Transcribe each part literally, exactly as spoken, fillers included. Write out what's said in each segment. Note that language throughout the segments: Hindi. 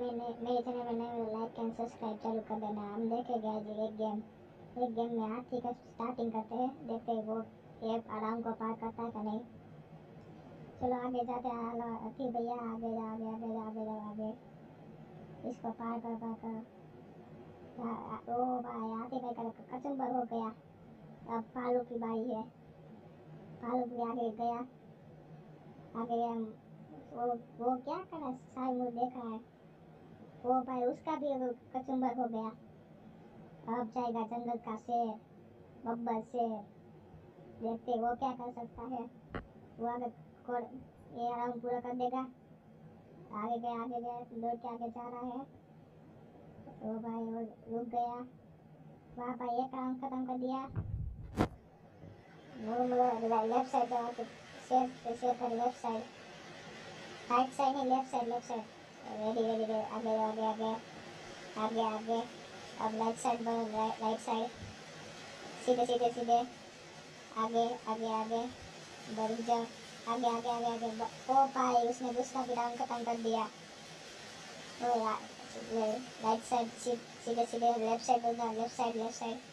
मैंने मेरे चैनल में नए लाइक एंड सब्सक्राइब जरूर कर देना। हम देखेंगे आज एक गेम एक गेम में हाथी का स्टार्टिंग करते हैं, देखते हैं वो ये आराम को पार करता है कि नहीं। चलो आगे जाते हैं। हेलो हाथी भैया, आगे जा आगे आगे जा आगे जाओ आगे, इसको पार कर पार कर। ओ भाई हाथी भाई का कचुम्बर हो गया। अब भालू की बारी है। भालू भी आगे गया आगे गया। वो वो क्या कर रहा है, साइड मुँह देख रहा है। वो भाई उसका भी कचुम्बर हो गया। अब जाएगा जंगल का शेर, बब्बर शेर। देखते वो क्या कर सकता है। वो आगे ये राउंड पूरा कर देगा। आगे गया आगे गया दौड़ के आगे जा रहा है। वो भाई वो रुक गया। वहाँ भाई एक राउंड खत्म कर दिया। लेफ्ट साइड जाओ तो शेर शेर का लेफ्ट साइड, राइट साइड है, left side left side. Ready ready ready आगे आगे आगे आगे आगे। अब राइट साइड बढ़ो, राइट साइड सीधे सीधे सीधे आगे आगे आगे बढ़ जाओ। आगे आगे आगे आगे ओ भाई उसने दूसरा भी राउंड खत्म कर दिया। ओ राइट साइड सीधे सीधे लेफ्ट साइड बढ़ जाओ, left side left side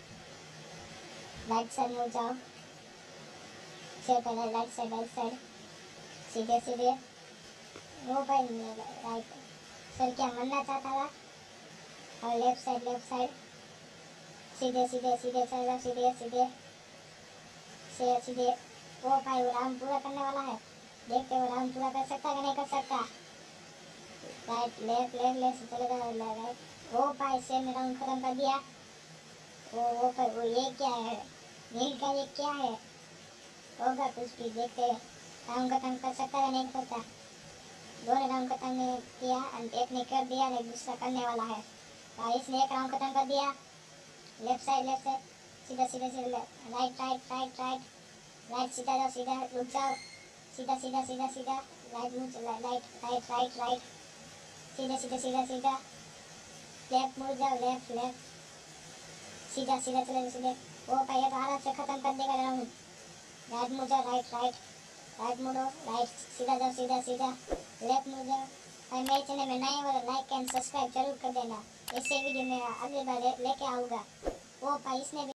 right side मुड़ जाओ। शेर पहले राइट साइड राइट साइड सीधे सीधे। वो भाई राइट सर क्या मरना चाहता था। और लेफ्ट साइड लेफ्ट साइड सीधे सीधे सीधे चलो सीधे सीधे से सीधे। वो भाई वो राउंड पूरा करने वाला है, देखते वो राउंड पूरा कर सकता है कि नहीं कर सकता। राइट लेफ्ट लेफ्ट लेफ्ट चलेगा राइट। वो भाई शेर ने राउंड खत्म कर दिया। वो वो भाई वो ये क्या है, नील का ये क्या है, होगा कुछ भी। देखते राउंड खत्म कर सकता है नहीं करता। दोनों राउंड खत्म नहीं किया, एक ने कर दिया एक दूसरा करने वाला है। भाई इसने एक राउंड खत्म कर दिया। लेफ्ट साइड लेफ्ट साइड सीधा सीधा सीधा right right right right right सीधा जाओ सीधा रुक जाओ सीधा सीधा सीधा सीधा राइट मुड़ राइट राइट राइट राइट सीधा सीधा सीधा सीधा लेफ्ट मुड़ जाओ लेफ्ट लेफ्ट सीधा सीधा चले सीधे। वो भाई तो आराम से खत्म कर देगा राउंड। राइट मुड़ जाओ राइट राइट राइट मुड़ो राइट सीधा जाओ सीधा सीधा लेफ्ट मुड़ जाओ। भाई मेरे चैनल में नए वाला लाइक एंड सब्सक्राइब जरूर कर देना। इससे वीडियो में अगली बार लेके आऊँगा। वो भाई इसने